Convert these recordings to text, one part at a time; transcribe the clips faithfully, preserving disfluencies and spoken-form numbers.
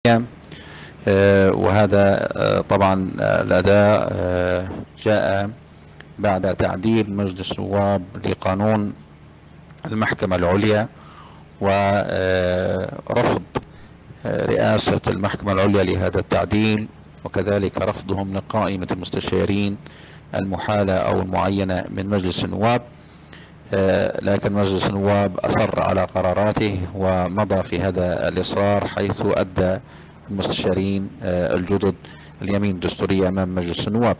وهذا طبعا الأداء جاء بعد تعديل مجلس النواب لقانون المحكمة العليا ورفض رئاسة المحكمة العليا لهذا التعديل، وكذلك رفضهم لقائمة المستشارين المحالة أو المعينة من مجلس النواب. لكن مجلس النواب أصر على قراراته ومضى في هذا الإصرار، حيث أدى المستشارين الجدد اليمين الدستورية أمام مجلس النواب.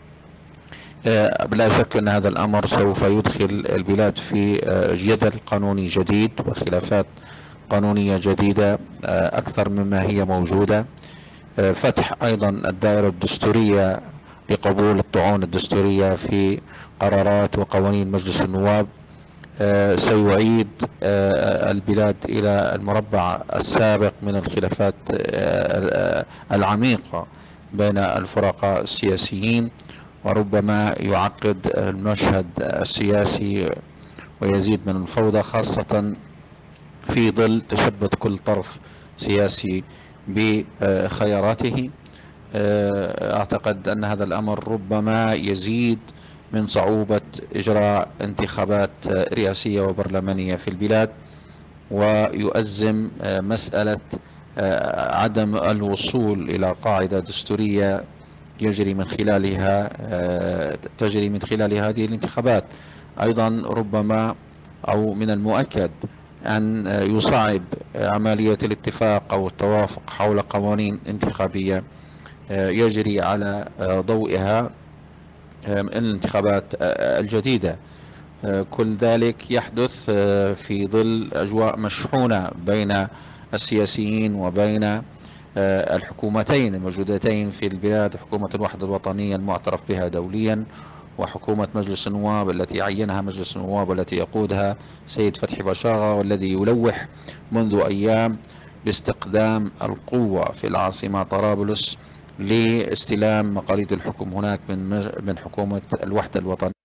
بلا شك أن هذا الأمر سوف يدخل البلاد في جدل قانوني جديد وخلافات قانونية جديدة أكثر مما هي موجودة. فتح أيضا الدائرة الدستورية لقبول الطعون الدستورية في قرارات وقوانين مجلس النواب سيعيد البلاد إلى المربع السابق من الخلافات العميقة بين الفرقاء السياسيين، وربما يعقد المشهد السياسي ويزيد من الفوضى، خاصة في ظل تشبث كل طرف سياسي بخياراته. أعتقد أن هذا الأمر ربما يزيد من صعوبة إجراء انتخابات رئاسية وبرلمانية في البلاد، ويؤزم مسألة عدم الوصول إلى قاعدة دستورية يجري من خلالها تجري من خلال هذه الانتخابات. أيضا ربما أو من المؤكد أن يصعب عملية الاتفاق أو التوافق حول قوانين انتخابية يجري على ضوئها الانتخابات الجديدة. كل ذلك يحدث في ظل أجواء مشحونة بين السياسيين وبين الحكومتين الموجودتين في البلاد، حكومة الوحدة الوطنية المعترف بها دوليا، وحكومة مجلس النواب التي عينها مجلس النواب والتي يقودها سيد فتحي بشاغة، والذي يلوح منذ أيام باستقدام القوة في العاصمة طرابلس لاستلام مقاليد الحكم هناك من من حكومة الوحدة الوطنية.